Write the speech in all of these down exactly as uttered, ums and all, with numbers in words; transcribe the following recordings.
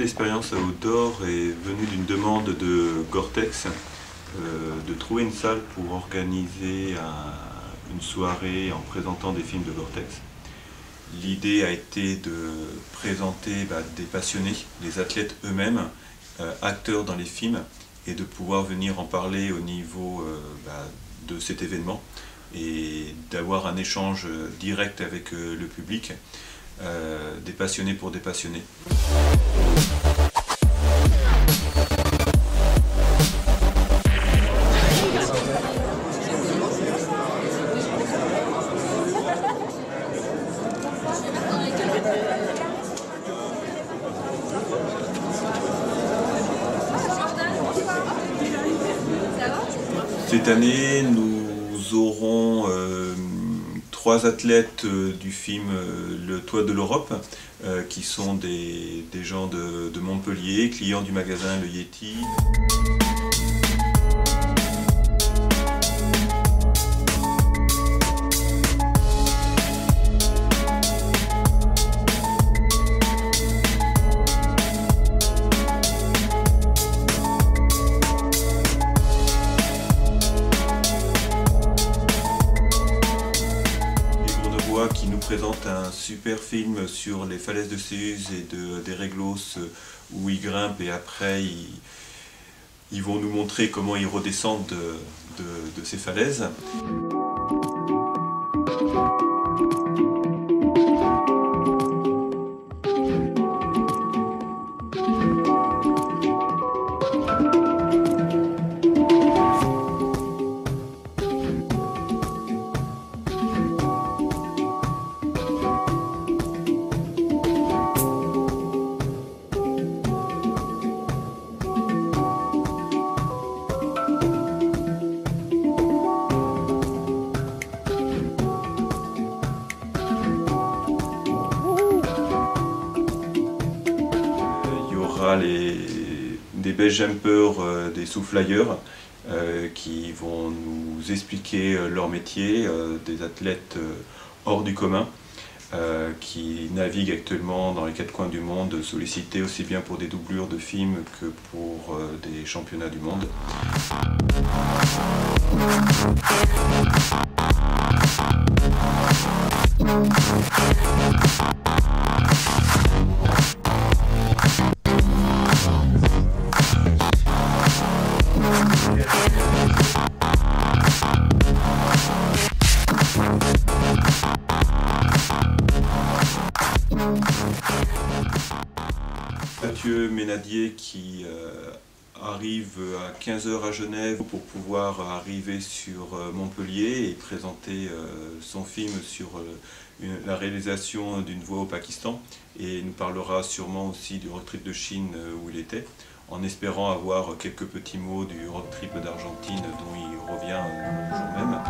l'expérience à Outdoor est venue d'une demande de Gore-Tex euh, de trouver une salle pour organiser un, une soirée en présentant des films de Gore-Tex. L'idée a été de présenter bah, des passionnés, des athlètes eux-mêmes, euh, acteurs dans les films, et de pouvoir venir en parler au niveau euh, bah, de cet événement et d'avoir un échange direct avec euh, le public, euh, des passionnés pour des passionnés. Cette année, nous aurons euh, trois athlètes euh, du film euh, Le Toit de l'Europe, euh, qui sont des, des gens de, de Montpellier, clients du magasin Le Yeti. Qui nous présente un super film sur les falaises de Céuse et de, des Réglos où ils grimpent et après ils, ils vont nous montrer comment ils redescendent de, de, de ces falaises. Les, des best jumpers, euh, des sous-flyers euh, qui vont nous expliquer euh, leur métier, euh, des athlètes euh, hors du commun euh, qui naviguent actuellement dans les quatre coins du monde, sollicités aussi bien pour des doublures de films que pour euh, des championnats du monde. Mathieu Ménadier qui euh, arrive à quinze heures à Genève pour pouvoir arriver sur euh, Montpellier et présenter euh, son film sur euh, une, la réalisation d'une voie au Pakistan, et nous parlera sûrement aussi du road trip de Chine euh, où il était, en espérant avoir quelques petits mots du road trip d'Argentine dont il revient euh, le jour même.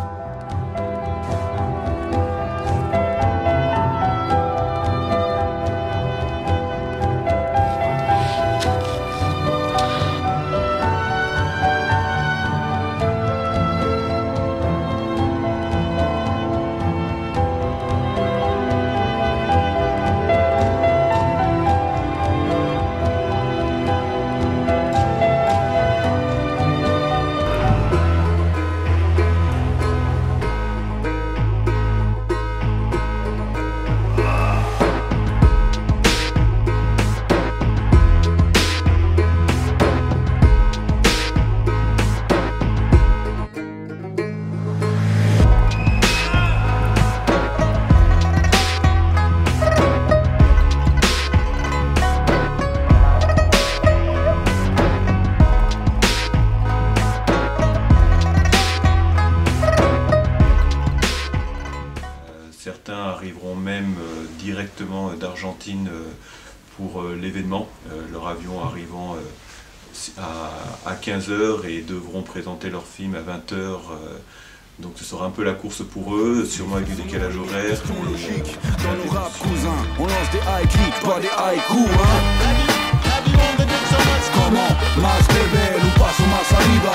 Certains arriveront même euh, directement d'Argentine euh, pour euh, l'événement, euh, leur avion arrivant euh, à, à quinze heures et devront présenter leur film à vingt heures. Euh, donc ce sera un peu la course pour eux, sûrement avec du décalage horaire. Logique, dans nos rap cousins, on lance des high kicks, pas des haïkus, hein. Comment, más que belle ou paso más arriba.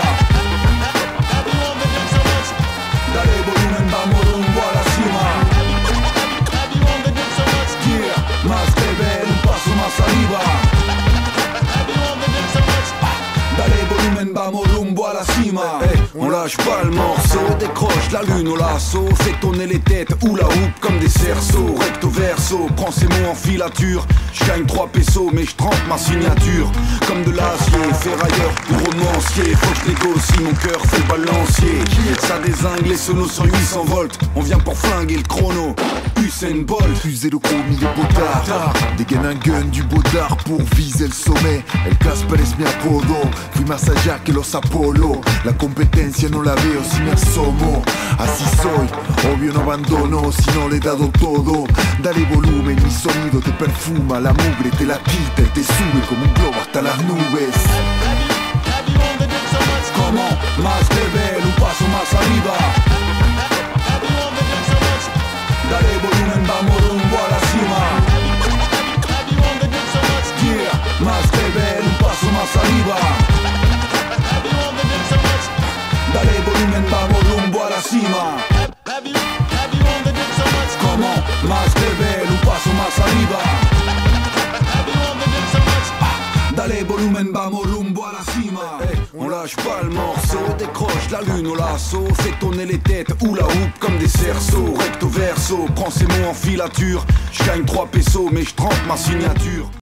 Dale volumen, vamos rumbo a la cima. Yeah, más que belle, un paso más arriba. lâche pas le morceau, décroche la lune au lasso, fait tourner les têtes ou la houppe comme des cerceaux. Recto verso, prends ces mots en filature. Je gagne trois pesos mais je trempe ma signature comme de l'acier, ferrailleur ou romancier. Faut que je négocie, mon cœur fait le balancier. Ça dézingue les sonos sur huit cents volts. On vient pour flinguer le chrono, Usain Bolt. Fusée le chromie de potard, dégaine un gun du bodard pour viser le sommet. El Casper es mi apodo, fui más allá que los Apollo. La competencia no la veo si me asomo. Así soy, obvio no abandono si no le he dado todo. Dale volumen, mi sonido te perfuma. La mugre te la quita y te sube como un globo hasta las nubes. Como más level, un paso más arriba. Dale volumen, vamos rumbo a la cima. Yeah, más level, un paso más arriba. Dale volumen, vamos rumbo a la cima. Como más level, un paso más arriba. Dale volumen, vamos rumbo a la cima. Hey, on lâche pas le morceau, décroche la lune au lasso, fait tourner les têtes ou la houppe comme des cerceaux. Recto verso, prends ces mots en filature. Je gagne trois pesos mais je trempe ma signature.